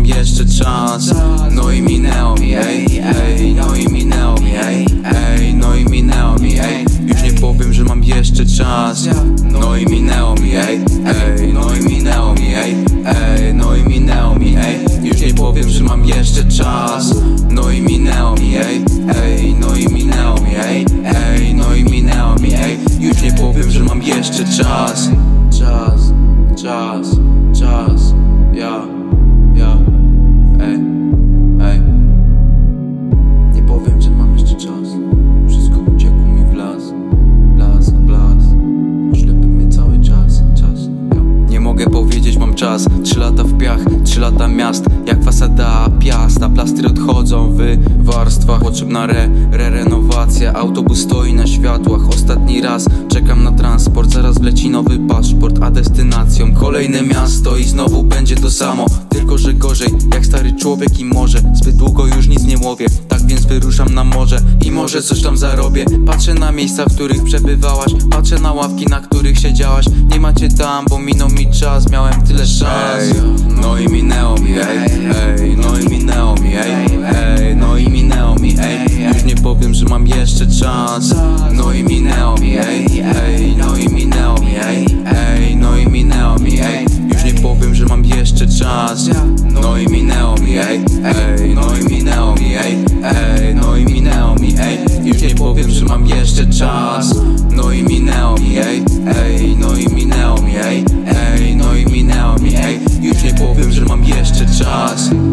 jeszcze czas. No i minęło mi, ej, ej, no i minęło mi, ej, ej, no i minęło mi, ej. Już nie powiem, że mam jeszcze czas. No i minęło mi, ej, ej, no i minęło mi, ej, ej, no i minęło mi, ej. Już nie powiem, że mam jeszcze czas. No i minęło mi, ej, ej, no i minęło mi, ej, ej, no i minęło mi, ej. Już nie powiem, że mam jeszcze czas. Czas, czas, czas, ja, ej, ej. Nie powiem, że mam jeszcze czas. Wszystko uciekło mi w las, blask, blask. Ślepy mnie cały czas, ja. Nie mogę powiedzieć, mam czas. 3 lata w piach, 3 lata miast. Jak fasada piast, a plastry odchodzą w warstwach. Potrzebna renowacja. Autobus stoi na światłach. Ostatni raz czekam na transport. Zaraz wleci nowy paszport, a destynacją kolejne miasto. I znowu będzie to samo, tylko że gorzej. Jak stary człowiek i może zbyt długo już nic nie łowię. Tak więc wyruszam na morze i może coś tam zarobię. Patrzę na miejsca, w których przebywałaś. Patrzę na ławki, na których siedziałaś. Nie macie tam, bo minął mi czas. Miałem tyle szans. No i minęło mi, ej, ej, no i minęło mi, ej, ej, no i minęło mi, ej. Już nie powiem, że mam jeszcze czas. No i minęło mi, ej, ej, no i minęło mi, ej, ej, no i minęło mi, ej. Już nie powiem, że mam jeszcze czas. No i minęło mi, ej, ej, no i minęło mi, ej, ej, no i minęło mi, ej. Już nie powiem, że mam jeszcze czas. No i minęło mi, ej, ej, no i minęło mi, ej, ej, no i minęło mi, ej. Już nie powiem, że mam jeszcze czas.